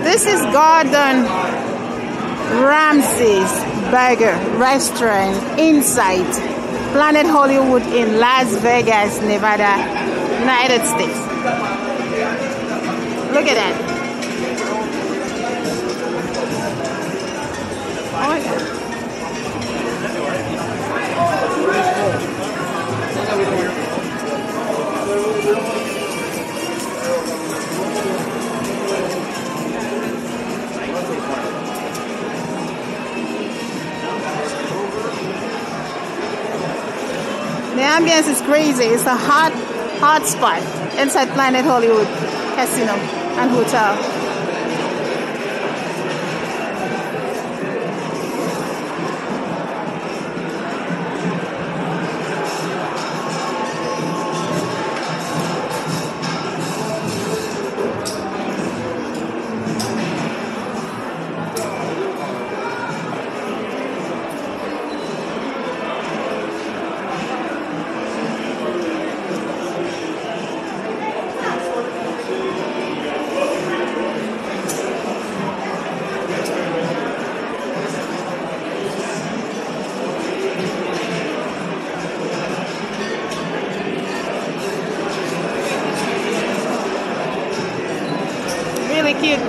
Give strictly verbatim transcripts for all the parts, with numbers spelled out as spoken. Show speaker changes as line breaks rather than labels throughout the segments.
This is Gordon Ramsay's Burger restaurant inside Planet Hollywood in Las Vegas, Nevada, United States. Look at that. Oh my God. The ambience is crazy. It's a hot, hot spot inside Planet Hollywood Casino and Hotel. Really cute.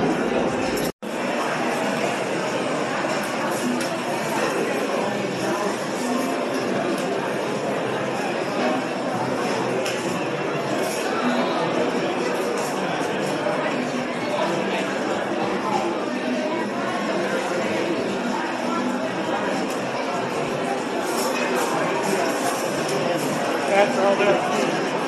That's all there.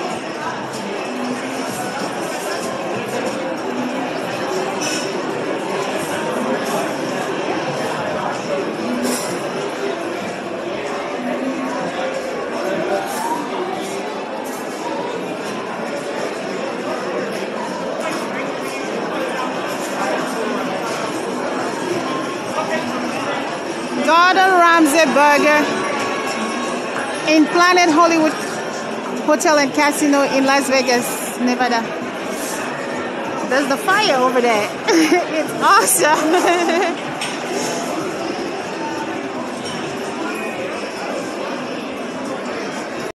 Gordon Ramsay Burger in Planet Hollywood Hotel and Casino in Las Vegas, Nevada. There's the fire over there. It's awesome.